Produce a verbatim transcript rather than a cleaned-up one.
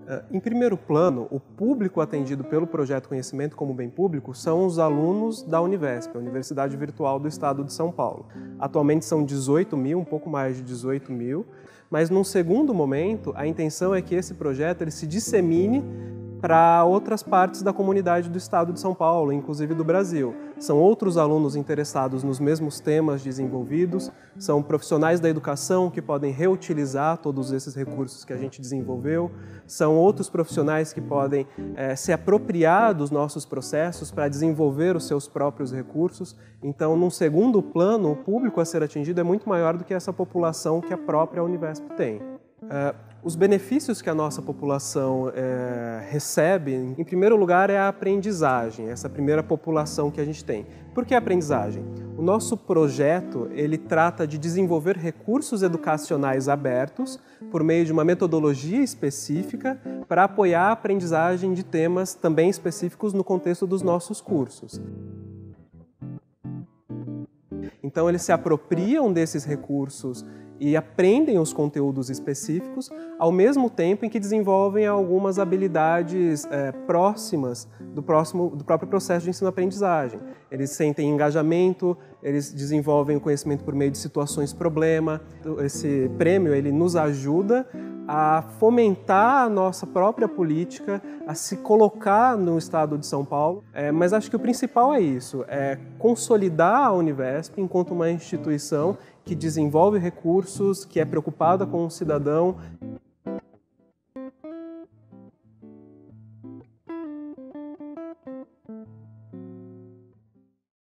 Em primeiro plano, o público atendido pelo Projeto Conhecimento como Bem Público são os alunos da Univesp, a Universidade Virtual do Estado de São Paulo. Atualmente são dezoito mil, um pouco mais de dezoito mil, mas num segundo momento, a intenção é que esse projeto ele se dissemine para outras partes da comunidade do Estado de São Paulo, inclusive do Brasil. São outros alunos interessados nos mesmos temas desenvolvidos, são profissionais da educação que podem reutilizar todos esses recursos que a gente desenvolveu, são outros profissionais que podem é, se apropriar dos nossos processos para desenvolver os seus próprios recursos. Então, num segundo plano, o público a ser atingido é muito maior do que essa população que a própria Univesp tem. Uh, os benefícios que a nossa população é, recebe, em primeiro lugar, é a aprendizagem, essa primeira população que a gente tem. Por que a aprendizagem? O nosso projeto ele trata de desenvolver recursos educacionais abertos por meio de uma metodologia específica para apoiar a aprendizagem de temas também específicos no contexto dos nossos cursos. Então, eles se apropriam desses recursos e aprendem os conteúdos específicos, ao mesmo tempo em que desenvolvem algumas habilidades é, próximas do, próximo, do próprio processo de ensino-aprendizagem. Eles sentem engajamento, eles desenvolvem o conhecimento por meio de situações-problema. Esse prêmio ele nos ajuda a fomentar a nossa própria política, a se colocar no Estado de São Paulo. É, mas acho que o principal é isso, é consolidar a Univesp enquanto uma instituição que desenvolve recursos, que é preocupada com o cidadão